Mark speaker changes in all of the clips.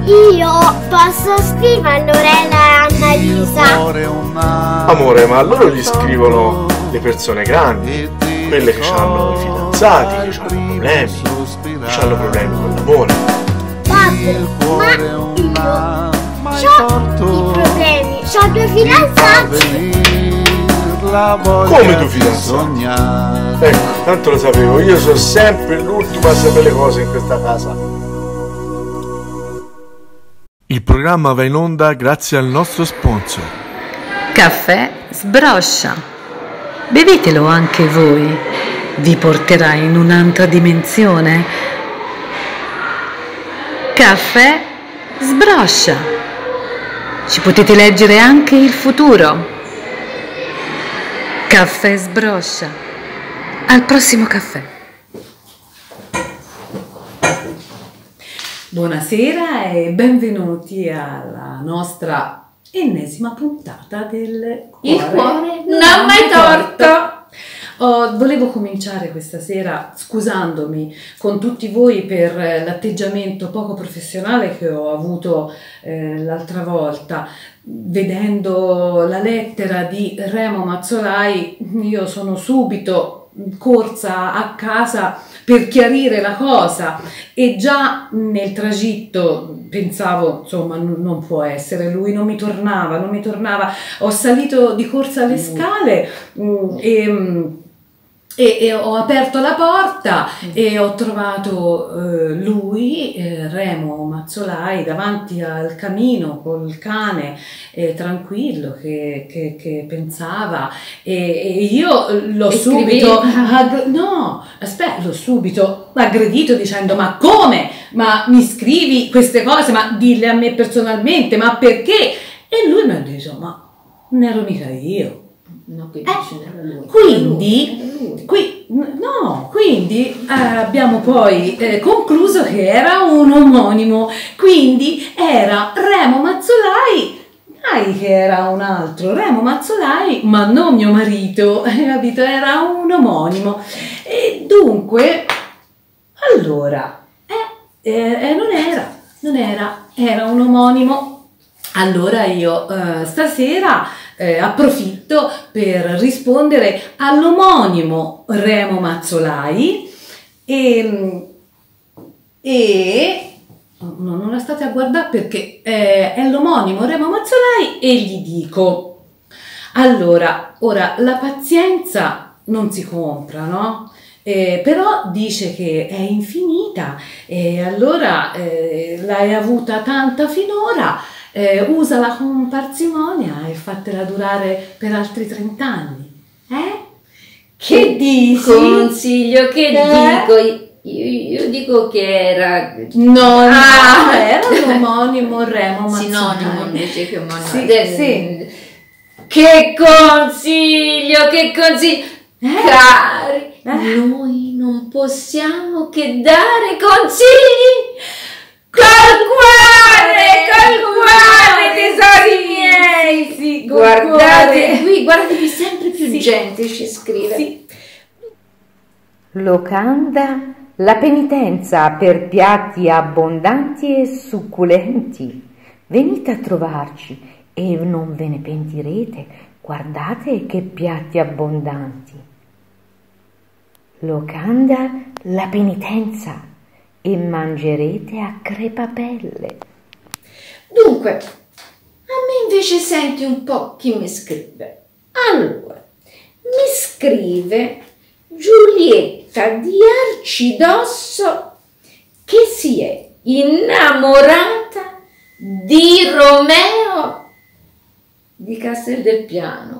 Speaker 1: Io posso scrivere a Lorena e Annalisa.
Speaker 2: Amore, ma a loro gli scrivono le persone grandi, quelle che hanno i fidanzati, che hanno problemi, che hanno problemi con l'amore.
Speaker 1: Babbo, ma io ho i problemi, ho 2 fidanzati.
Speaker 2: Come tu fidanzato? Ecco, tanto lo sapevo, io sono sempre l'ultimo a sapere le cose in questa casa. Il programma va in onda grazie al nostro sponsor.
Speaker 3: Caffè Sbroscia. Bevetelo anche voi. Vi porterà in un'altra dimensione. Caffè Sbroscia. Ci potete leggere anche il futuro. Caffè Sbroscia. Al prossimo caffè. Buonasera e benvenuti alla nostra ennesima puntata del Cuore.
Speaker 4: Il cuore non ha mai torto.
Speaker 3: Volevo cominciare questa sera scusandomi con tutti voi per l'atteggiamento poco professionale che ho avuto l'altra volta. Vedendo la lettera di Remo Mazzolai, io sono subito corsa a casa per chiarire la cosa e già nel tragitto pensavo, insomma, non può essere lui, non mi tornava. Ho salito di corsa le scale e ho aperto la porta e ho trovato lui, Remo Mazzolai, davanti al camino col cane, tranquillo che pensava, e io l'ho subito l'ho subito aggredito dicendo: ma come? Ma mi scrivi queste cose? Ma dille a me personalmente, ma perché? E lui mi ha detto: ma non ero mica io.
Speaker 4: No, che dice era lui.
Speaker 3: Quindi abbiamo poi concluso che era un omonimo, quindi era Remo Mazzolai, che era un altro Remo Mazzolai, ma non mio marito, capito? Era un omonimo. E dunque, allora, non era un omonimo. Allora io stasera approfitto per rispondere all'omonimo Remo Mazzolai e non la state a guardare perché è l'omonimo Remo Mazzolai, e gli dico: allora, ora la pazienza non si compra, no? Però dice che è infinita, e allora l'hai avuta tanta finora. Usala con parsimonia e fatela durare per altri 30 anni. Che dici?
Speaker 4: Consiglio, che dico? Io dico che era...
Speaker 3: Era l'omonimo Remo Mazzolai.
Speaker 4: Sinonimo invece che omonimo.
Speaker 3: Sì.
Speaker 4: Che consiglio! Cari, noi non possiamo che dare consigli col cuore, tesori miei!
Speaker 3: Sì,
Speaker 4: guardate qui, guardatevi, sempre più gente ci scrive.
Speaker 3: Sì.
Speaker 5: Locanda, la penitenza per piatti abbondanti e succulenti. Venite a trovarci e non ve ne pentirete. Guardate che piatti abbondanti. Locanda, la penitenza, e mangerete a crepapelle.
Speaker 4: Dunque, a me invece senti un po' chi mi scrive. Allora, mi scrive Giulietta di Arcidosso, che si è innamorata di Romeo di Castel del Piano.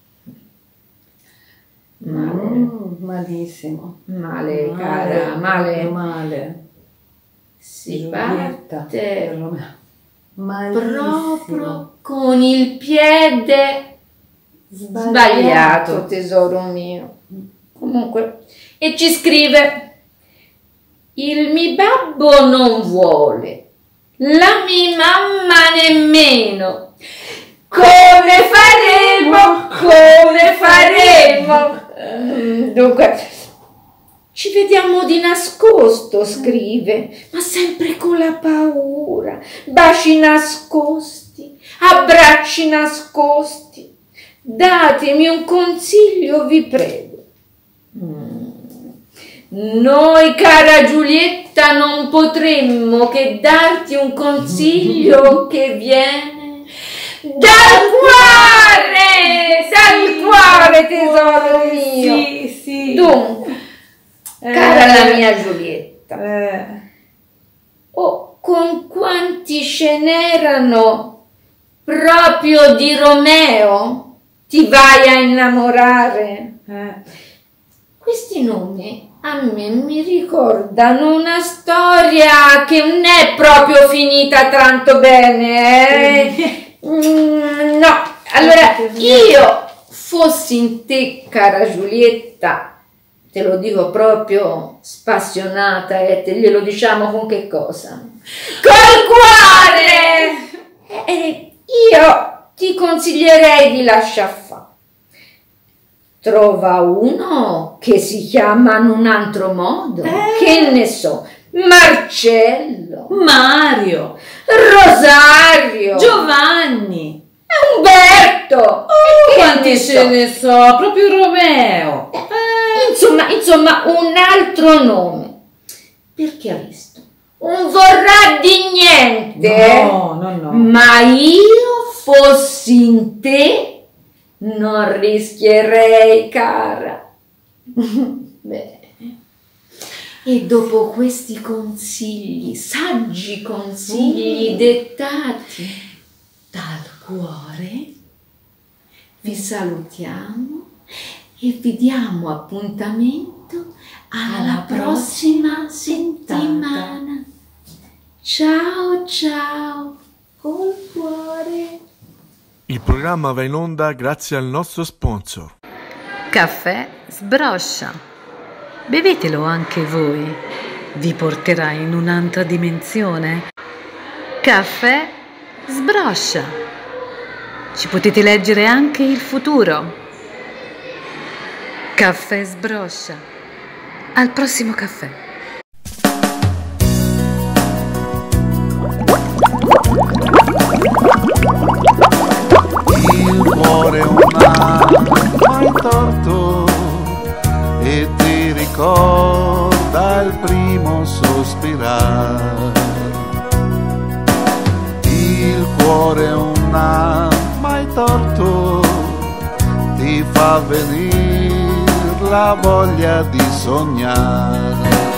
Speaker 3: Malissimo.
Speaker 4: Male, cara, male. Si
Speaker 3: Giulietta,
Speaker 4: parte
Speaker 3: malissimo.
Speaker 4: proprio con il piede sbagliato, tesoro mio. Comunque, e ci scrive: il mi babbo non vuole, la mi mamma nemmeno. Come faremo? Dunque, Ci vediamo di nascosto, scrive, ma sempre con la paura. Baci nascosti, abbracci nascosti. Datemi un consiglio, vi prego. Noi, cara Giulietta, non potremmo che darti un consiglio che viene dal cuore, tesoro mio.
Speaker 3: Sì, sì.
Speaker 4: Dunque, cara la mia Giulietta, con quanti ce n'erano proprio di Romeo ti vai a innamorare? Questi nomi a me mi ricordano una storia che non è proprio finita tanto bene. No, allora io fossi in te, cara Giulietta, te lo dico proprio spassionata e te glielo diciamo con che cosa? Col cuore! Io ti consiglierei di lasciar fare. Trova uno che si chiama in un altro modo, che ne so, Marcello,
Speaker 3: Mario,
Speaker 4: Rosario,
Speaker 3: Giovanni,
Speaker 4: Umberto,
Speaker 3: quanti ce ne so, proprio Romeo.
Speaker 4: Insomma, un altro nome. Perché ha visto? Non vorrà di niente.
Speaker 3: No.
Speaker 4: Ma io fossi in te non rischierei, cara. Bene. E dopo questi consigli, saggi consigli dettati dal cuore, vi salutiamo e vi diamo appuntamento alla prossima settimana. Ciao, col cuore.
Speaker 2: Il programma va in onda grazie al nostro sponsor.
Speaker 6: Caffè Sbroscia. Bevetelo anche voi. Vi porterà in un'altra dimensione. Caffè Sbroscia. Ci potete leggere anche il futuro. Caffè Sbroscia. Al prossimo caffè.
Speaker 7: Il cuore non ha mai torto e ti ricorda il primo sospirare. Il cuore non ha mai torto, ti fa venire la voglia di sognare.